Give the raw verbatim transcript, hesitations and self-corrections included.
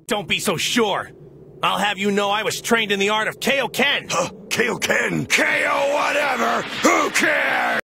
don't be so sure. I'll have you know I was trained in the art of Kaioken. Huh? Kaioken? K O whatever! Who cares?